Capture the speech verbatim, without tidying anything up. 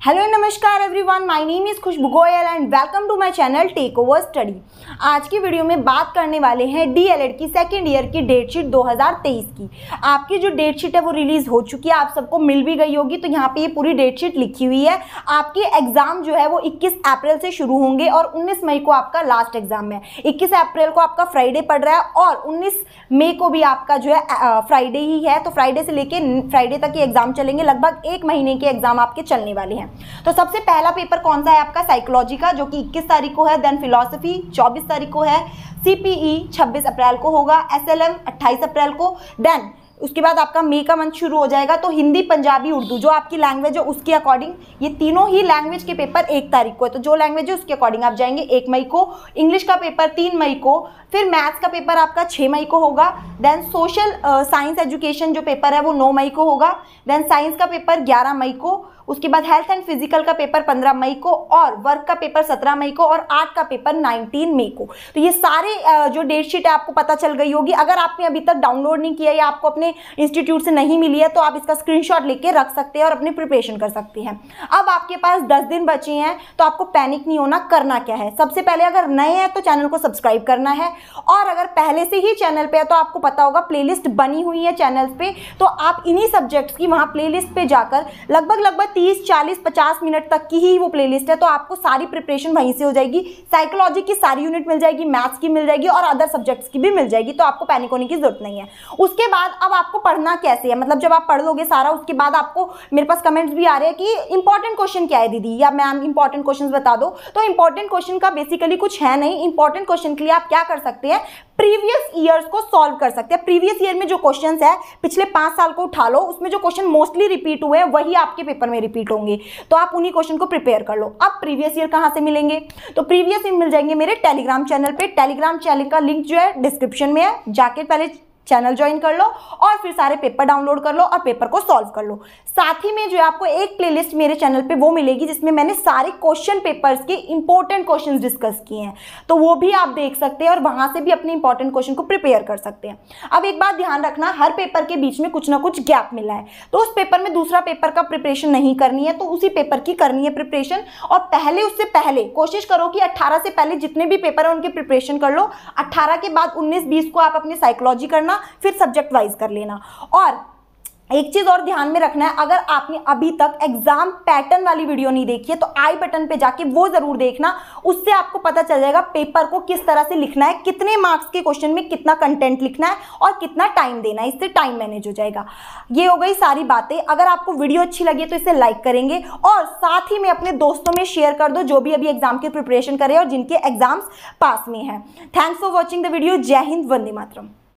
Hello नमस्कार everyone, my name is Khushboo Goyal and welcome to my channel take over study. आज की video में बात करने वाले हैं डीएलएड की सेकेंड ईयर की डेट शीट दो हज़ार तेईस की। आपकी जो डेट शीट है वो रिलीज हो चुकी है, आप सबको मिल भी गई होगी। तो यहाँ पे ये पूरी डेट शीट लिखी हुई है। आपकी एग्जाम जो है वो इक्कीस अप्रैल से शुरू होंगे और उन्नीस मई को आपका लास्ट एग्जाम है। इक्कीस अप्रैल को आपका फ्राइडे पड़ रहा है और उन्नीस मई को भी आपका जो है फ्राइडे ही है। तो फ्राइडे से लेके फ्राइडे तक ये एग्जाम चलेंगे, लगभग एक महीने के एग्जाम आपके चलने वाले हैं। तो सबसे पहला पेपर कौन सा है आपका? साइकोलॉजी का, जो कि इक्कीस तारीख को है। देन फिलॉसफी चौबीस तारीख को है। सीपीई छब्बीस अप्रैल को होगा। एसएलएम अट्ठाईस अप्रैल को। देन उसके बाद आपका मई का मंथ शुरू हो जाएगा। तो हिंदी, पंजाबी, उर्दू जो आपकी लैंग्वेज है उसके अकॉर्डिंग ये तीनों ही लैंग्वेज के पेपर एक तारीख को है। तो जो लैंग्वेज है उसके अकॉर्डिंग आप जाएंगे एक मई को। इंग्लिश का पेपर तीन मई को। फिर मैथ्स का पेपर आपका छः मई को होगा। देन सोशल साइंस एजुकेशन जो पेपर है वो नौ मई को होगा। देन साइंस का पेपर ग्यारह मई को। उसके बाद हेल्थ एंड फिजिकल का पेपर पंद्रह मई को और वर्क का पेपर सत्रह मई को और आर्ट का पेपर उन्नीस मई को। तो ये सारे जो डेट शीट है आपको पता चल गई होगी। अगर आपने अभी तक डाउनलोड नहीं किया या आपको अपने इंस्टीट्यूट से नहीं मिली है तो आप इसका स्क्रीनशॉट लेके रख सकते हैं और अपनी प्रिपरेशन कर सकते हैं। अब आपके पास दस दिन बचे हैं तो आपको पैनिक नहीं होना। करना क्या है? सबसे पहले अगर नए हैं तो चैनल को सब्सक्राइब करना है और अगर पहले से ही चैनल पे है तो आपको पता होगा प्लेलिस्ट बनी हुई है चैनल पे। तो आप इन्हीं सब्जेक्ट्स की वहाँ प्लेलिस्ट पे जाकर लगभग लगभग तीस चालीस पचास मिनट तक की ही वो प्लेलिस्ट है। तो आपको सारी प्रिपरेशन वहीं से हो जाएगी। साइकोलॉजी की सारी यूनिट मिल जाएगी, मैथ्स की मिल जाएगी और अदर सब्जेक्ट्स की भी मिल जाएगी। तो आपको पैनिक होने की जरूरत नहीं है। उसके बाद अब आपको पढ़ना कैसे है, मतलब जब आप पढ़ लोगे सारा उसके बाद आपको, मेरे पास कमेंट्स भी आ रहे हैं कि इंपॉर्टेंट क्वेश्चन क्या है दीदी या मैम इंपॉर्टेंट क्वेश्चन बता दो। तो इंपॉर्टेंट क्वेश्चन का बेसिकली कुछ है नहीं। इंपॉर्टेंट क्वेश्चन के लिए आप क्या कर सकते हैं, प्रीवियस ईयर्स को सॉल्व कर सकते हैं। प्रीवियस ईयर में जो क्वेश्चंस है पिछले पांच साल को उठा लो, उसमें जो क्वेश्चन मोस्टली रिपीट हुए हैं वही आपके पेपर में रिपीट होंगे। तो आप उन्हीं क्वेश्चन को प्रिपेयर कर लो। अब प्रीवियस ईयर कहां से मिलेंगे? तो प्रीवियस ईयर मिल जाएंगे मेरे टेलीग्राम चैनल पे। टेलीग्राम चैनल का लिंक जो है डिस्क्रिप्शन में है, जाके पहले चैनल ज्वाइन कर लो और फिर सारे पेपर डाउनलोड कर लो और पेपर को सॉल्व कर लो। साथ ही में जो है आपको एक प्लेलिस्ट मेरे चैनल पे वो मिलेगी जिसमें मैंने सारे क्वेश्चन पेपर्स के इंपॉर्टेंट क्वेश्चंस डिस्कस किए हैं। तो वो भी आप देख सकते हैं और वहां से भी अपने इंपॉर्टेंट क्वेश्चन को प्रिपेयर कर सकते हैं। अब एक बात ध्यान रखना, हर पेपर के बीच में कुछ ना कुछ गैप मिला है। तो उस पेपर में दूसरा पेपर का प्रिपरेशन नहीं करनी है, तो उसी पेपर की करनी है प्रिपरेशन। और पहले उससे पहले कोशिश करो कि अट्ठारह से पहले जितने भी पेपर है उनके प्रिपरेशन कर लो। अट्ठारह के बाद उन्नीस बीस को आप अपनी साइकोलॉजी करना, फिर सब्जेक्ट वाइज कर लेना। और एक चीज और ध्यान में रखना है, अगर आपने अभी तक एग्जाम पैटर्न वाली वीडियो नहीं देखी है तो आई बटन पे जाके वो जरूर देखना। उससे आपको पता चल जाएगा पेपर को किस तरह से लिखना है, कितने मार्क्स के क्वेश्चन में कितना कंटेंट लिखना है और कितना टाइम देना है। इससे टाइम मैनेज हो जाएगा। ये हो गई सारी बातें। अगर आपको वीडियो अच्छी लगी तो इसे लाइक करेंगे और साथ ही में अपने दोस्तों में शेयर कर दो जो भी अभी एग्जाम की प्रिपरेशन करे और जिनके एग्जाम्स पास में है। Thanks for watching the video. जय हिंद, वंदे मातरम।